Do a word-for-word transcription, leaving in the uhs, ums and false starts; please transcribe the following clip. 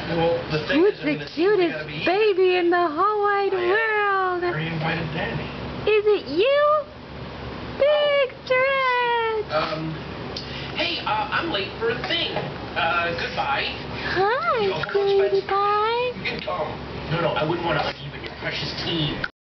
Well, the thing Who's is, I the mean, the scenes cutest gotta be baby in the whole wide I, uh, world? I already invited Danny. Is it you? Big dress! Um, hey, uh, I'm late for a thing. Uh, goodbye. Hi, Yo, how much sweetie Spencer? pie. You can come. No, no, I wouldn't want to uneven your precious team.